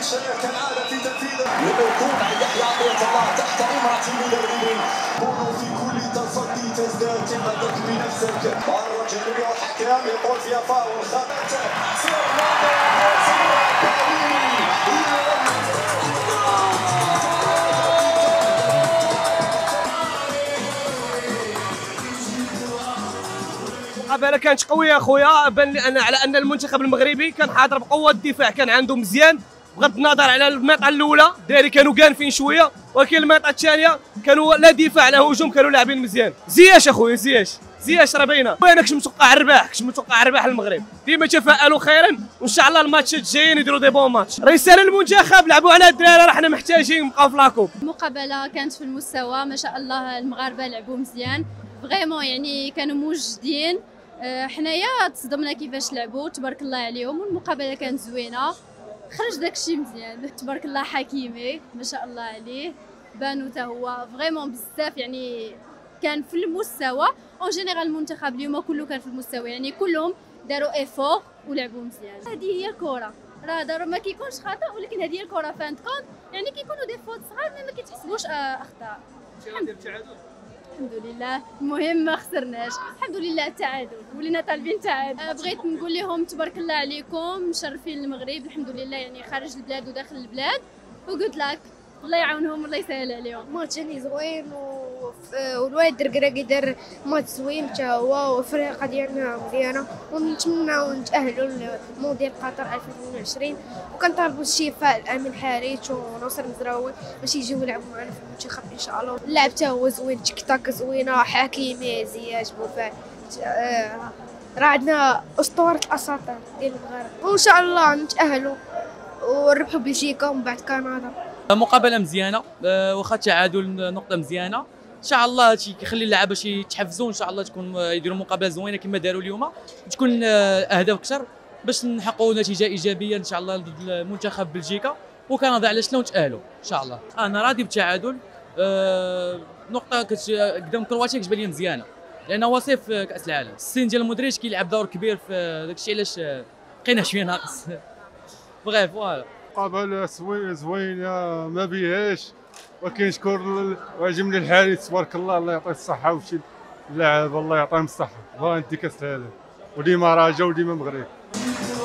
كالعاده في تنفيذ يكون يحيى عطية الله تحت امرة المدربين. كونوا في كل تصدي تزداد ثقتك بنفسك. الرجل الحكام يقول فيها فاول خطأ. المقابله كانت قويه اخويا، بان لي انا على ان المنتخب المغربي كان حاضر بقوه، الدفاع كان عنده مزيان بغض النظر على الميطه الاولى دايري كانوا قانفين شويه، ولكن الميطه الثانيه كانوا لا دفاع لا هجوم، كانوا لاعبين مزيان. زياش اخويا زياش راه باينه، وانا كنت متوقع الرباح المغرب. ديما تفائلوا خيرا وان شاء الله الماتشات الجايين يديروا دي بون ماتش. رساله للمنتخب لعبوا على الدراري، راه حنا محتاجين نبقاو في لاكوب. المقابله كانت في المستوى ما شاء الله، المغاربه لعبوا مزيان فريمون، يعني كانوا موجدين. حنايا تصدمنا كيفاش لعبوا، تبارك الله عليهم، والمقابله كانت زوينه، خرج داكشي مزيان تبارك الله. حكيمي ما شاء الله عليه بانو حتى هو فريمون بزاف، يعني كان في المستوى. اون جينيرال المنتخب اليوم كله كان في المستوى، يعني كلهم داروا ايفور ولعبوا مزيان. هذه هي الكره، راه ما كيكونش خطا، ولكن هذه هي الكره فانت كونت، يعني كيكونوا دي فوت صغار ما كيتحسبوش اخطاء. الحمد لله، المهم ما خسرناش، الحمد لله التعادل، ولينا طالبين التعادل. بغيت نقول لهم تبارك الله عليكم، مشرفين المغرب الحمد لله، يعني خارج البلاد وداخل البلاد، وجود لاك، الله يعاونهم الله يسهل عليهم. ماتش زوين والوالد دركراكي دار ماتش زوين حتى هو، والفريق ديالنا مزيانه، ونتمناو نتاهلوا لمونديال قطر 2022، وكنطالبوا الشفاء الامين حارث وناصر مزراوي باش يجيو يلعبوا معنا في المنتخب ان شاء الله. اللعب حتى هو زوين، تيك تاك زوينه، حكيمي زياش بوفال، راه عندنا اسطوره الاساطير ديال المغرب، وان شاء الله نتاهلوا ونربحوا بلجيكا ومن بعد كندا. مقابله مزيانه، واخا تعادل نقطه مزيانه، ان شاء الله هادشي كيخلي اللعابه يتحفزوا، ان شاء الله تكون يديروا مقابله زوينه كما داروا اليوم، تكون اهداف اكثر باش نحققوا نتيجه ايجابيه ان شاء الله ضد المنتخب بلجيكا وكندا، علاش لا نتاهلوا ان شاء الله. انا راضي بالتعادل، نقطه قدام كرواتيا كتبان لي مزيانه، لان وصيف كاس العالم. السن ديال المدريج كيلعب دور كبير في داكشي، علاش بقينا شويه ناقص. بغيف فوالا مقابله زوينه ما بيهاش، وكنشكر وعجبني الحارس تبارك الله، الله يعطيه الصحه، وشي اللاعب الله يعطيهم الصحه، بغا انت كاس العالم وديما راجا وديما مغرب.